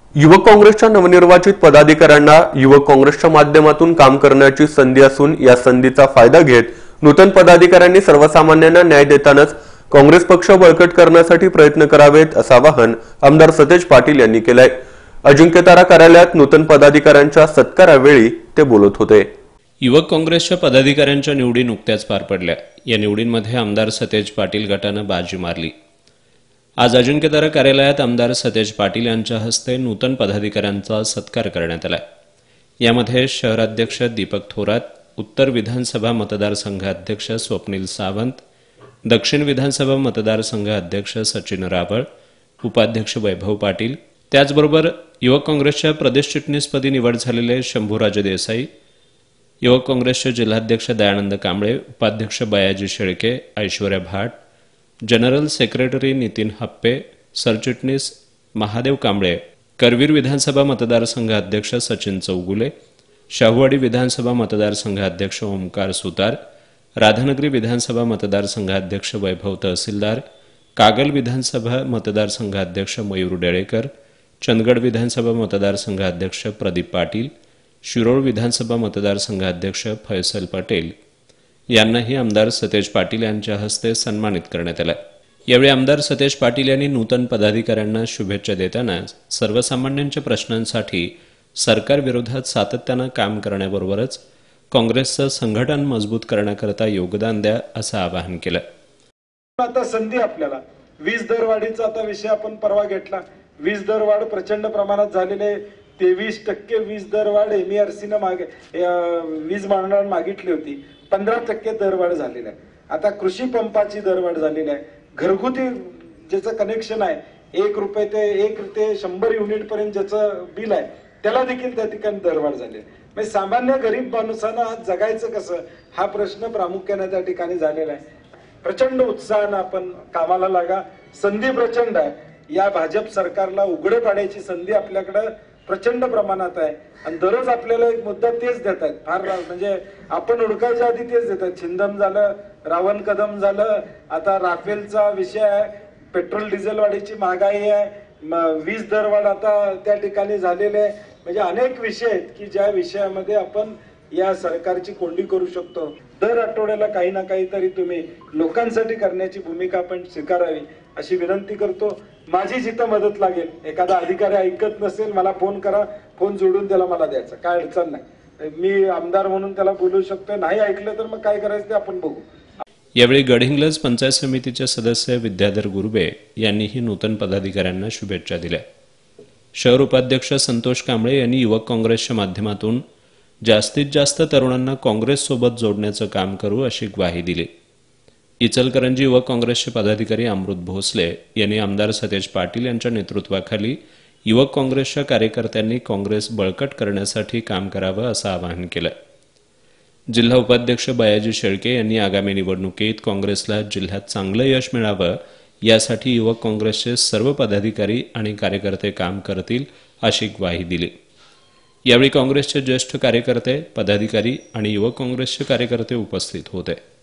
युवक काँग्रेसच्या नवनिर्वाचित पदाधिकाऱ्यांना युवक काँग्रेसच्या माध्यमातून काम करण्याची संधी असून या संधीचा फायदा घेत नूतन पदाधिकाऱ्यांनी सर्वसामान्यांना न्याय देतानाच काँग्रेस पक्ष बळकट करण्यासाठी प्रयत्न करावेत असं आवाहन आमदार सतेज पाटील यांनी केलंय। अजिंक्यतारा कार्यालयात नूतन पदाधिकाऱ्यांच्या सत्कारावेळी ते बोलत होते। युवक काँग्रेसच्या पदाधिकाऱ्यांच्या निवडी नुकत्याच पार पडल्या। या निवडींमध्ये आमदार सतेज पाटील गटानं बाजी मारली। आज अजिंक्यतारा कार्यालयात आमदार सतेज पाटील यांच्या हस्ते नूतन पदाधिकाऱ्यांचा सत्कार करण्यात आला। यामध्ये शहराध्यक्ष दीपक थोरात, उत्तर विधानसभा मतदारसंघ अध्यक्ष स्वप्नील सावंत, दक्षिण विधानसभा मतदारसंघ अध्यक्ष सचिन रावळ, उपाध्यक्ष वैभव पाटील, त्याचबरोबर युवक काँग्रेसच्या प्रदेश चिटणीसपदी निवड झालेले शंभूराजे देसाई, युवक काँग्रेसचे जिल्हाध्यक्ष दयानंद कांबळे, उपाध्यक्ष बयाजी शेळके, ऐश्वर्या भाट, जनरल सेक्रेटरी नितीन हप्पे, सरचिटणीस महादेव कांबळे, करवीर विधानसभा मतदारसंघ अध्यक्ष सचिन चौगुले, शाहूवाडी विधानसभा मतदारसंघ अध्यक्ष ओमकार सुतार, राधानगरी विधानसभा मतदारसंघ अध्यक्ष वैभव तहसीलदार, कागल विधानसभा मतदारसंघ अध्यक्ष मयूर डेळेकर, चंदगड विधानसभा मतदारसंघ अध्यक्ष प्रदीप पाटील, शिरोळ विधानसभा मतदारसंघ अध्यक्ष फैसल पटेल यांनाही आमदार सतेज पाटील यांच्या हस्ते सन्मानित करण्यात आलं। यावेळी आमदार सतेज पाटील यांनी नूतन पदाधिकाऱ्यांना शुभेच्छा देताना सर्वसामान्यांच्या प्रश्नांसाठी सरकारविरोधात सातत्यानं काम करण्याबरोबरच काँग्रेसचं संघटन मजबूत करण्याकरता योगदान द्या असं आवाहन केलं। आता संधी आपल्याला वीज दरवाढीचा आता विषय आपण परवा घेतला। वीज दरवाढ प्रचंड प्रमाणात झालेले 23% वीज दरवाढ MERC मागे वीज मंडळाने मागितली होती। 15% दरवाढ झालेली आहे। आता कृषी पंपाची दरवाढ झालेली आहे। घरगुती ज्याचं कनेक्शन आहे 1 रुपये ते 1 ते 100 युनिट पर्यंत ज्याचं बिल आहे त्याला देखील त्या ठिकाणी दरवाढ झाली आहे। म्हणजे सामान्य गरीब माणसांना आज जगायचं कसं हा प्रश्न प्रामुख्याने त्या ठिकाणी झालेला आहे। प्रचंड उत्साहाने आपण कामाला लागा। संधी प्रचंड आहे। या भाजप सरकारला उघडे पाडायची संधी आपल्याकडे प्रचंड प्रमाणात आहे आणि दररोज आपल्याला एक मुद्दा तेच देत आहेत। फार म्हणजे आपण उडकायच्या आधी तेच देत आहेत। छिंदम झालं, रावण कदम झालं, आता राफेलचा विषय आहे, पेट्रोल डिझेल वाढीची महागाई आहे, वीज दरवाढ आता त्या ठिकाणी झालेले आहे। म्हणजे अनेक विषय आहेत की ज्या विषयामध्ये आपण या सरकारची कोंडी करू शकतो। दर आठवड्याला काही ना काहीतरी तुम्ही लोकांसाठी करण्याची भूमिका आपण स्वीकारावी अशी विनंती करतो। माझी जिथं मदत लागेल, एखादा अधिकारी ऐकत नसेल मला फोन करा, फोन जोडून त्याला मला द्यायचा, काय अडचण नाही। मी आमदार म्हणून त्याला बोलू शकतो, नाही ऐकलं तर मग काय करायचं ते आपण बघू। यावेळी गडहिंग्लज पंचायत समितीचे सदस्य विद्याधर गुरबे यांनीही नूतन पदाधिकाऱ्यांना शुभेच्छा दिल्या। शहर उपाध्यक्ष संतोष कांबळे यांनी युवक काँग्रेसच्या माध्यमातून जास्तीत जास्त तरुणांना काँग्रेस सोबत जोडण्याचं काम करू अशी ग्वाही दिली। इचलकरंजी युवक काँग्रेसचे पदाधिकारी अमृत भोसले यांनी आमदार सतेज पाटील यांच्या नेतृत्वाखाली युवक काँग्रेसच्या कार्यकर्त्यांनी काँग्रेस बळकट करण्यासाठी काम करावं असं आवाहन केलं। जिल्हा उपाध्यक्ष बयाजी शेळके यांनी आगामी निवडणुकीत काँग्रेसला जिल्ह्यात चांगलं यश मिळावं यासाठी युवक काँग्रेसचे सर्व पदाधिकारी आणि कार्यकर्ते काम करतील अशी ग्वाही दिली। यावेळी काँग्रेसचे ज्येष्ठ कार्यकर्ते, पदाधिकारी आणि युवक काँग्रेसचे कार्यकर्ते उपस्थित होते।